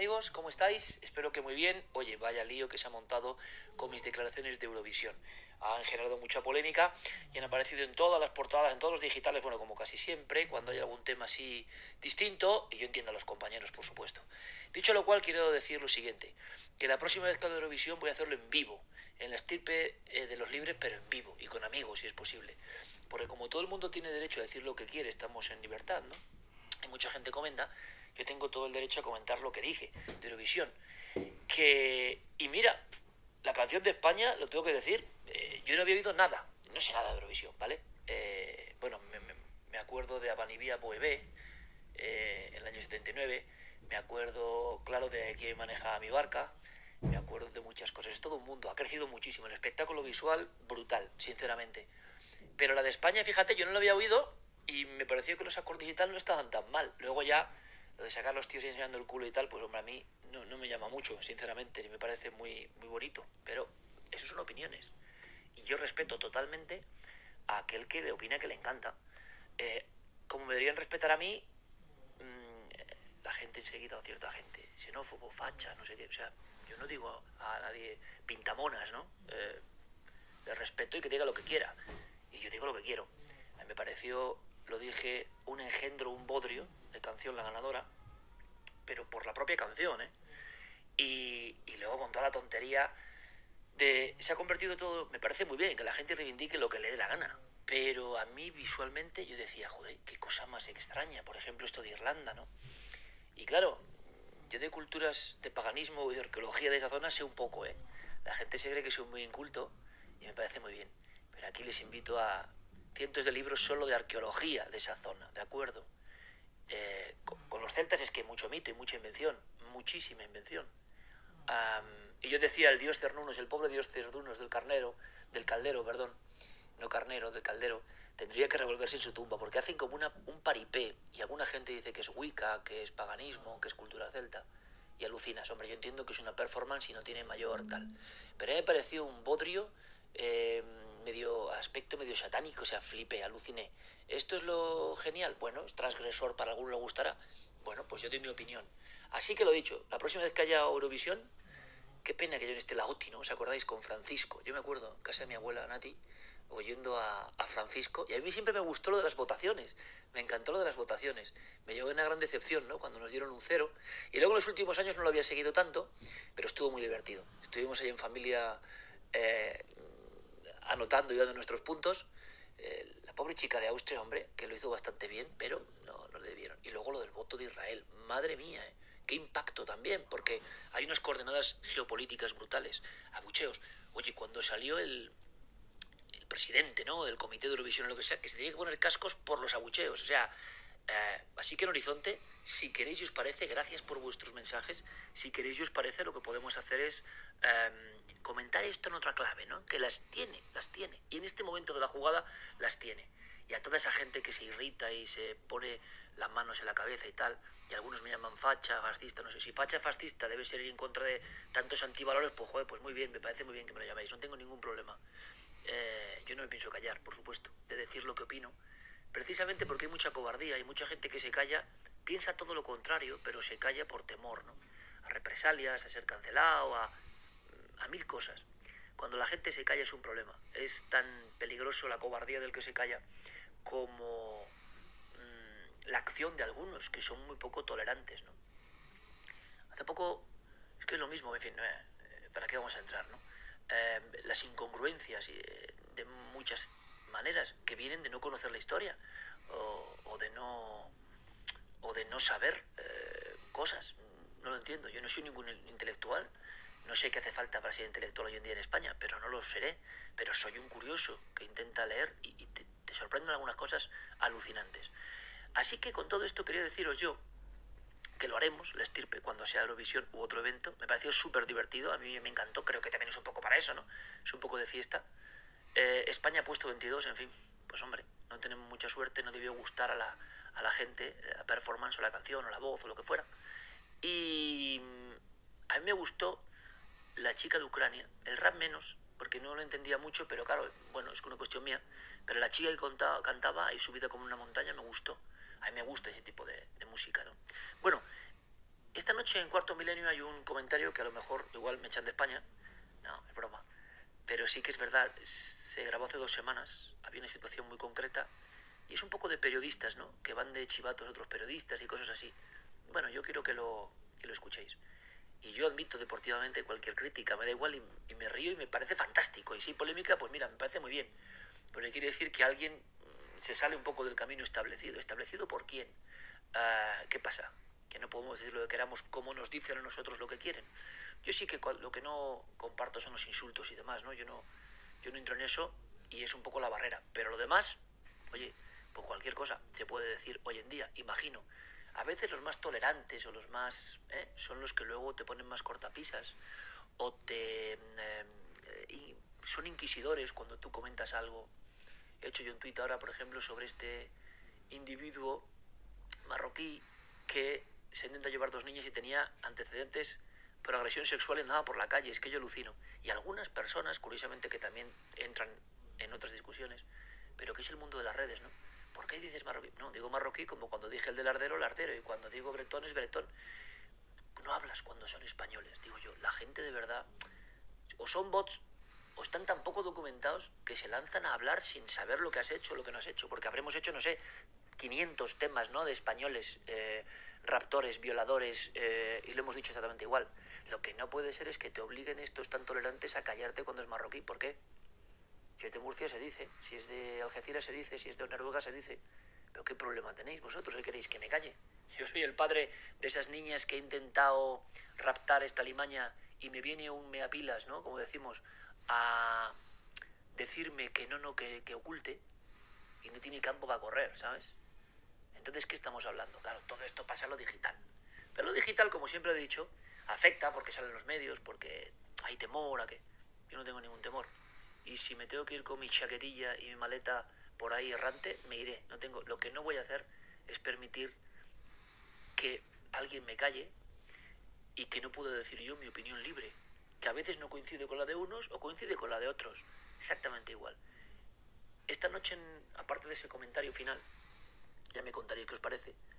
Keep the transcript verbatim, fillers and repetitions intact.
amigos? ¿Cómo estáis? Espero que muy bien. Oye, vaya lío que se ha montado con mis declaraciones de Eurovisión. Han generado mucha polémica y han aparecido en todas las portadas, en todos los digitales, bueno, como casi siempre, cuando hay algún tema así distinto, y yo entiendo a los compañeros, por supuesto. Dicho lo cual, quiero decir lo siguiente, que la próxima vez que haga Eurovisión voy a hacerlo en vivo, en la estirpe eh, de los libres, pero en vivo, y con amigos, si es posible. Porque como todo el mundo tiene derecho a decir lo que quiere, estamos en libertad, ¿no? Y mucha gente comenta, yo tengo todo el derecho a comentar lo que dije de Eurovisión. Que, y mira, la canción de España, lo tengo que decir, eh, yo no había oído nada, no sé nada de Eurovisión, ¿vale? Eh, bueno, me, me, me acuerdo de Abanivía Boebé, eh, en el año setenta y nueve, me acuerdo, claro, de quién manejaba mi barca, me acuerdo de muchas cosas. Es todo un mundo, ha crecido muchísimo, el espectáculo visual brutal, sinceramente. Pero la de España, fíjate, yo no la había oído y me pareció que los acordes y tal no estaban tan mal. Luego ya, lo de sacar los tíos enseñando el culo y tal, pues hombre, a mí no, no me llama mucho, sinceramente, y me parece muy, muy bonito. Pero eso son opiniones. Y yo respeto totalmente a aquel que le opina que le encanta. Eh, como me deberían respetar a mí, mmm, la gente enseguida, o cierta gente, xenófobo, facha, no sé qué. O sea, yo no digo a nadie pintamonas, ¿no? Eh, le respeto y que diga lo que quiera. Y yo digo lo que quiero. A mí me pareció, lo dije, un engendro, un bodrio de canción La Ganadora, pero por la propia canción, ¿eh? Y, y luego con toda la tontería de... Se ha convertido todo... Me parece muy bien que la gente reivindique lo que le dé la gana. Pero a mí visualmente yo decía, joder, qué cosa más extraña. Por ejemplo, esto de Irlanda, ¿no? Y claro, yo de culturas, de paganismo y de arqueología de esa zona sé un poco, ¿eh? La gente se cree que soy muy inculto y me parece muy bien. Pero aquí les invito a cientos de libros solo de arqueología de esa zona, ¿de acuerdo? Eh, con, con los celtas es que mucho mito y mucha invención, muchísima invención. Um, y yo decía, el dios Cernunnos, el pobre dios Cernunnos del carnero, del caldero, perdón, no carnero, del caldero, tendría que revolverse en su tumba, porque hacen como una, un paripé, y alguna gente dice que es Wicca, que es paganismo, que es cultura celta, y alucinas. Hombre, yo entiendo que es una performance y no tiene mayor tal, pero a mí me pareció un bodrio, eh, medio aspecto medio satánico, o sea, flipé, aluciné. ¿Esto es lo genial? Bueno, es transgresor, para alguno le gustará. Bueno, pues yo doy mi opinión. Así que lo dicho, la próxima vez que haya Eurovisión, qué pena que yo no esté la OTI, ¿no? ¿Os acordáis? Con Francisco. Yo me acuerdo, en casa de mi abuela Nati, oyendo a, a Francisco, y a mí siempre me gustó lo de las votaciones, me encantó lo de las votaciones, me llevó una gran decepción, ¿no? Cuando nos dieron un cero, y luego en los últimos años no lo había seguido tanto, pero estuvo muy divertido. Estuvimos ahí en familia eh, anotando y dando nuestros puntos. Eh, la pobre chica de Austria, hombre, que lo hizo bastante bien, pero no, no le debieron. Y luego lo del voto de Israel, madre mía, ¿eh? Qué impacto también, porque hay unas coordenadas geopolíticas brutales, abucheos. Oye, cuando salió el, el presidente, ¿no?, del comité de Eurovisión o lo que sea, que se tenía que poner cascos por los abucheos, o sea, eh, así que en Horizonte, si queréis y os parece, gracias por vuestros mensajes, si queréis y os parece, lo que podemos hacer es eh, comentar esto en otra clave, ¿no? Que las tiene, las tiene, y en este momento de la jugada las tiene. Y a toda esa gente que se irrita y se pone las manos en la cabeza y tal, y algunos me llaman facha, fascista, no sé, si facha fascista debe ser ir en contra de tantos antivalores, pues joder, pues muy bien, me parece muy bien que me lo llaméis, no tengo ningún problema. Eh, yo no me pienso callar, por supuesto, de decir lo que opino, precisamente porque hay mucha cobardía, hay mucha gente que se calla, piensa todo lo contrario, pero se calla por temor, ¿no? A represalias, a ser cancelado, a, a mil cosas. Cuando la gente se calla es un problema. Es tan peligroso la cobardía del que se calla como mmm, la acción de algunos, que son muy poco tolerantes, ¿no? Hace poco, es que es lo mismo, en fin, eh, ¿para qué vamos a entrar, no? Eh, las incongruencias eh, de muchas maneras que vienen de no conocer la historia o, o de no o de no saber eh, cosas. No lo entiendo. Yo no soy ningún intelectual. No sé qué hace falta para ser intelectual hoy en día en España, pero no lo seré. Pero soy un curioso que intenta leer y, y te, te sorprenden algunas cosas alucinantes. Así que con todo esto quería deciros yo que lo haremos, la estirpe, cuando sea Eurovisión u otro evento. Me pareció súper divertido, a mí me encantó, creo que también es un poco para eso, ¿no? Es un poco de fiesta. Eh, España ha puesto veintidós, en fin, pues hombre, no tenemos mucha suerte, no debió gustar a la, a la gente la performance o la canción o la voz o lo que fuera. Y a mí me gustó la chica de Ucrania, el rap menos, porque no lo entendía mucho, pero claro, bueno, es una cuestión mía, pero la chica que contaba, cantaba y subida como una montaña me gustó. A mí me gusta ese tipo de, de música, ¿no? Bueno, Esta noche en Cuarto Milenio hay un comentario que a lo mejor igual me echan de España. No, es broma. Pero sí que es verdad, se grabó hace dos semanas, había una situación muy concreta y es un poco de periodistas, ¿no? Que van de chivatos a otros periodistas y cosas así. Bueno, yo quiero que lo, que lo escuchéis. Y yo admito deportivamente cualquier crítica, me da igual y, y me río y me parece fantástico. Y si hay polémica, pues mira, me parece muy bien. Pero quiere decir que alguien mm, se sale un poco del camino establecido. ¿Establecido por quién? Uh, ¿Qué pasa? Que no podemos decir lo que queramos como nos dicen a nosotros lo que quieren. Yo sí que lo que no comparto son los insultos y demás, ¿no? Yo no, yo no entro en eso y es un poco la barrera. Pero lo demás, oye, pues cualquier cosa se puede decir hoy en día, imagino. A veces los más tolerantes o los más... ¿eh? son los que luego te ponen más cortapisas o te... Eh, eh, son inquisidores cuando tú comentas algo. He hecho yo un tuit ahora, por ejemplo, sobre este individuo marroquí que se intenta llevar dos niñas y tenía antecedentes por agresión sexual y nada por la calle. Es que yo alucino. Y algunas personas, curiosamente, que también entran en otras discusiones, pero que es el mundo de las redes, ¿no? ¿Por qué dices marroquí? No, digo marroquí como cuando dije el del lardero, lardero, y cuando digo bretón es bretón. No hablas cuando son españoles, digo yo. La gente de verdad, o son bots, o están tan poco documentados que se lanzan a hablar sin saber lo que has hecho o lo que no has hecho, porque habremos hecho, no sé, quinientos temas, ¿no? De españoles, eh, raptores, violadores, eh, y lo hemos dicho exactamente igual. Lo que no puede ser es que te obliguen estos tan tolerantes a callarte cuando es marroquí. ¿Por qué? Si es de Murcia se dice, si es de Algeciras se dice, si es de Noruega se dice. ¿Pero qué problema tenéis vosotros? ¿Qué queréis? ¿Que me calle? Yo soy el padre de esas niñas que he intentado raptar esta limaña y me viene un meapilas, ¿no? Como decimos, a decirme que no, no, que, que oculte y no tiene campo para correr, ¿sabes? Entonces, ¿qué estamos hablando? Claro, todo esto pasa en lo digital. Pero lo digital, como siempre he dicho, afecta porque salen los medios, porque hay temor a que... Yo no tengo ningún temor. Y si me tengo que ir con mi chaquetilla y mi maleta por ahí errante, me iré. No tengo... Lo que no voy a hacer es permitir que alguien me calle y que no puedo decir yo mi opinión libre, que a veces no coincide con la de unos o coincide con la de otros. Exactamente igual. Esta noche, aparte de ese comentario final, ya me contaréis qué os parece,